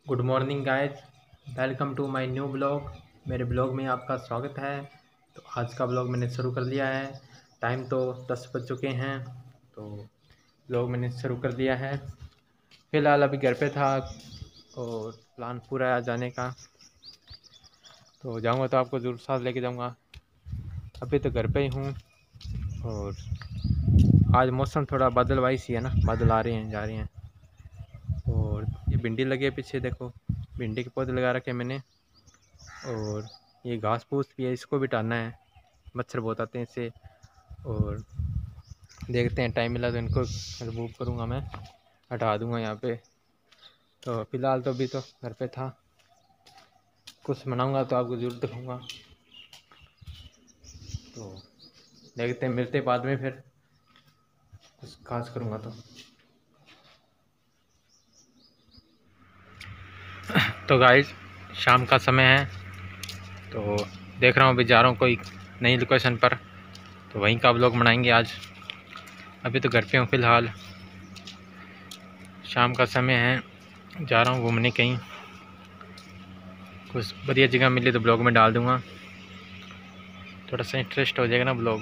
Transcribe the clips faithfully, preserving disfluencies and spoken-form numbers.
Good morning guys, welcome to my new blog. मेरे blog में आपका स्वागत है। तो आज का ब्लॉग मैंने शुरू कर लिया है। टाइम तो दस बज चुके हैं, तो ब्लॉग मैंने शुरू कर दिया है। फ़िलहाल अभी घर पे था और प्लान पूरा है जाने का, तो जाऊंगा तो आपको ज़रूर साथ लेके जाऊंगा। अभी तो घर पे ही हूँ और आज मौसम थोड़ा बादलवाई सी है ना, बादल आ रहे हैं जा रहे हैं। और ये भिंडी लगी है पीछे, देखो भिंडी के पौधे लगा रखे हैं मैंने। और ये घास फूस भी है, इसको भी टालना है, मच्छर बहुत आते हैं इससे। और देखते हैं टाइम मिला तो इनको रिमूव करूँगा, मैं हटा दूँगा यहाँ पे। तो फ़िलहाल तो अभी तो घर पे था, कुछ बनाऊँगा तो आपको ज़रूर दिखाऊँगा। तो देखते हैं, मिलते बाद में फिर कुछ खास करूँगा तो तो गाइस शाम का समय है, तो देख रहा हूँ अभी जा रहा हूँ कोई नई लोकेशन पर, तो वहीं का ब्लॉग बनाएंगे आज। अभी तो घर पे हूँ फ़िलहाल, शाम का समय है, जा रहा हूँ घूमने कहीं। कुछ बढ़िया जगह मिली तो ब्लॉग में डाल दूँगा, थोड़ा सा इंटरेस्ट हो जाएगा ना ब्लॉग।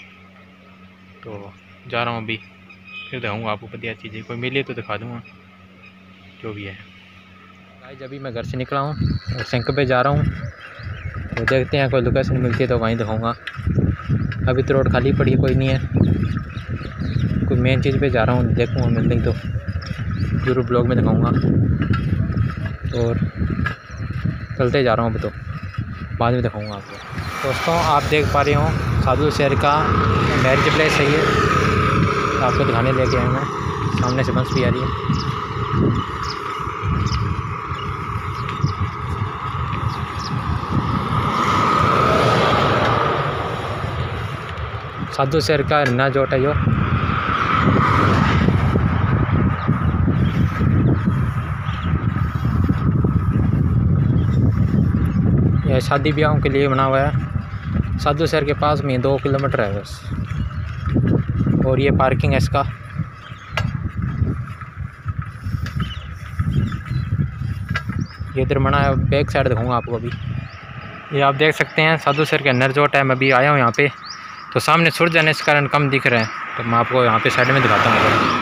तो जा रहा हूँ अभी, फिर दिखाऊँगा आपको बढ़िया चीज़ें, कोई मिली तो दिखा दूँगा जो भी है। गाइस अभी मैं घर से निकला हूँ और सेंक पे जा रहा हूँ, तो देखते हैं कोई लोकेशन मिलती है तो वहीं दिखाऊँगा। अभी तो रोड खाली पड़ी है, कोई नहीं है। कोई मेन चीज़ पे जा रहा हूँ, देखूँगा मिल गई तो जरूर ब्लॉग में दिखाऊँगा। और चलते जा रहा हूँ, अभी तो बाद में दिखाऊँगा आपको। दोस्तों आप देख पा रहे हो साधु शहर का मैरिज प्लेस है ये, तो आपको दिखाने लेके आए मैं। सामने से बस भी आ रही है। साधु शहर का रिना जोट है यो। यह शादी ब्याहों के लिए बना हुआ है। साधु शहर के पास में दो किलोमीटर है बस। और ये पार्किंग है इसका। ये इधर बना है, बैक साइड दिखाऊंगा आपको अभी। ये आप देख सकते हैं साधु शहर के अंदर जोट है। मैं अभी आया हूँ यहाँ पे, तो सामने सूरज आने इस कारण कम दिख रहे हैं, तो मैं आपको यहाँ पे साइड में दिखाता हूँ।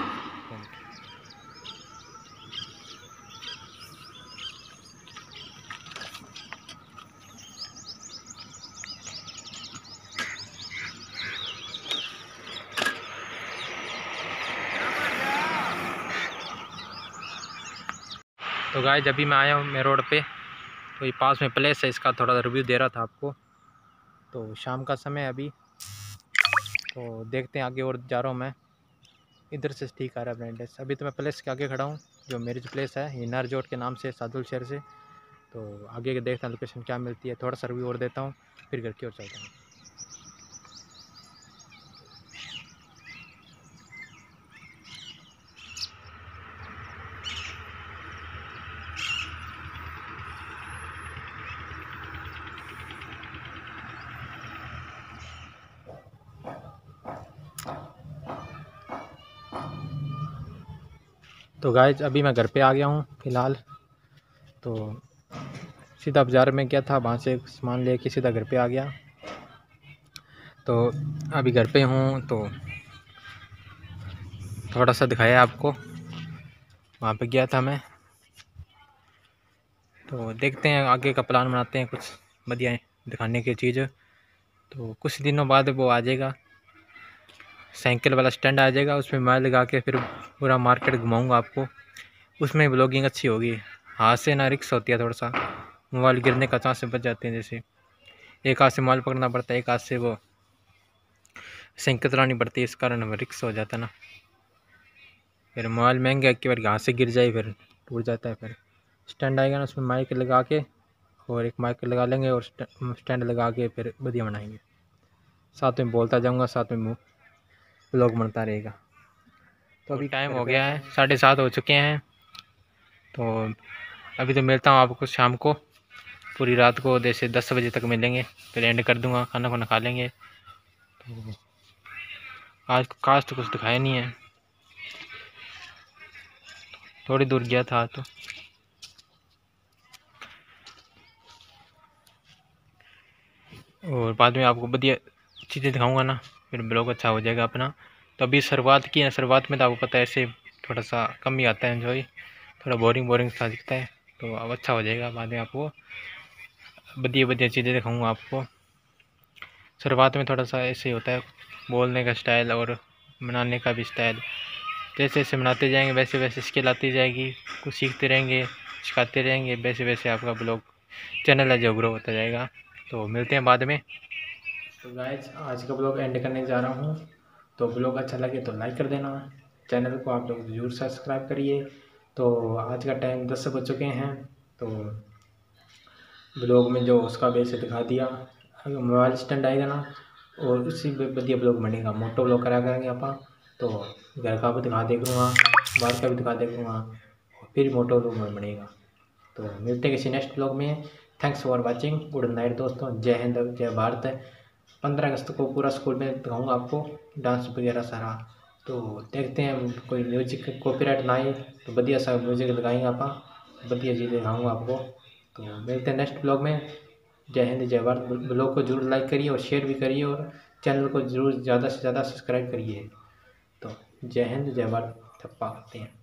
तो गाइस अभी मैं आया हूँ मैं रोड पे, तो ये पास में प्लेस है, इसका थोड़ा रिव्यू दे रहा था आपको। तो शाम का समय है अभी, तो देखते हैं आगे। और जा रहा हूँ मैं इधर से, ठीक आ रहा है ब्रांडेस। अभी तो मैं प्लेस के आगे खड़ा हूँ, जो मैरिज प्लेस है ये नरजोट के नाम से, सादुल शहर से। तो आगे के देखते हैं लोकेशन क्या मिलती है, थोड़ा सा रिव्यू और देता हूँ, फिर घर की ओर चलता हूँ। तो गाइस अभी मैं घर पे आ गया हूँ फ़िलहाल। तो सीधा बाज़ार में गया था, वहाँ से सामान लेके सीधा घर पे आ गया। तो अभी घर पे हूँ, तो थोड़ा सा दिखाया आपको, वहाँ पे गया था मैं। तो देखते हैं आगे का प्लान बनाते हैं, कुछ बढ़िया दिखाने की चीज़। तो कुछ दिनों बाद वो आ जाएगा, साइकिल वाला स्टैंड आ जाएगा, उसमें मैं लगा के फिर पूरा मार्केट घुमाऊँगा आपको। उसमें ब्लॉगिंग अच्छी होगी। हाथ से ना रिक्स होती है, थोड़ा सा मोबाइल गिरने का चांस बच जाते हैं। जैसे एक हाथ से मोबाइल पकड़ना पड़ता है, एक हाथ से वो साइकिल चलानी पड़ती है, इस कारण रिक्स हो जाता है ना। फिर मोबाइल महंगा, एक बार हाथ से गिर जाए फिर टूट जाता है। फिर स्टैंड आएगा ना, उसमें माइक लगा के, और एक माइक लगा लेंगे और स्टैंड लगा के फिर बढ़िया बनाएंगे। साथ में बोलता जाऊँगा, साथ में ब्लॉग बनता रहेगा। तो अभी टाइम हो गया है, साढ़े सात हो चुके हैं। तो अभी तो मिलता हूँ आपको शाम को, पूरी रात को जैसे दस बजे तक मिलेंगे, फिर एंड कर दूँगा, खाना खाना खा लेंगे। तो आज खास तो कुछ दिखाया नहीं है, थोड़ी दूर गया था तो। और बाद में आपको बढ़िया चीज़ें दिखाऊंगा ना, फिर ब्लॉग अच्छा हो जाएगा अपना। तो अभी शुरुआत की है, शुरुआत में तो आपको पता है ऐसे थोड़ा सा कम ही आता है एंजॉय, थोड़ा बोरिंग बोरिंग सा दिखता है। तो अब अच्छा हो जाएगा, बाद में आपको बढ़िया बढ़िया चीज़ें दिखाऊंगा आपको। शुरुआत में थोड़ा सा ऐसे ही होता है, बोलने का स्टाइल और बनाने का भी स्टाइल। जैसे जैसे बनाते जाएंगे वैसे वैसे स्किल आती जाएगी, कुछ सीखते रहेंगे, सिखाते रहेंगे, वैसे वैसे आपका ब्लॉग चैनल है जो ग्रो होता जाएगा। तो मिलते हैं बाद में। तो गाइस आज का ब्लॉग एंड करने जा रहा हूँ। तो ब्लॉग अच्छा लगे तो लाइक कर देना, चैनल को आप लोग जरूर सब्सक्राइब करिए। तो आज का टाइम दस बज चुके हैं। तो ब्लॉग में जो उसका बेस दिखा दिया, मोबाइल स्टैंड आएगा ना और उसी बढ़िया ब्लॉग बनेगा, मोटो ब्लॉग करा करेंगे आप। तो घर का भी दिखा देखूँगा, बाहर का भी दिखा देखूँगा, फिर मोटो ब्लॉग में बनेगा। तो मिलते हैं किसी नेक्स्ट ब्लॉग में। Thanks for watching, good night दोस्तों, जय हिंद जय भारत। पंद्रह अगस्त को पूरा स्कूल में दिखाऊंगा आपको डांस वगैरह सारा। तो देखते हैं कोई म्यूजिक कॉपीराइट ना आए तो बढ़िया सा म्यूजिक लगाएंगे आप, बढ़िया चीज़ दिखाऊंगा आपको। तो मिलते हैं नेक्स्ट ब्लॉग में। जय हिंद जय भारत। ब्लॉग को जरूर लाइक करिए और शेयर भी करिए और चैनल को जरूर ज़्यादा से ज़्यादा सब्सक्राइब करिए। तो जय हिंद जय भारत, थप्पा करते हैं।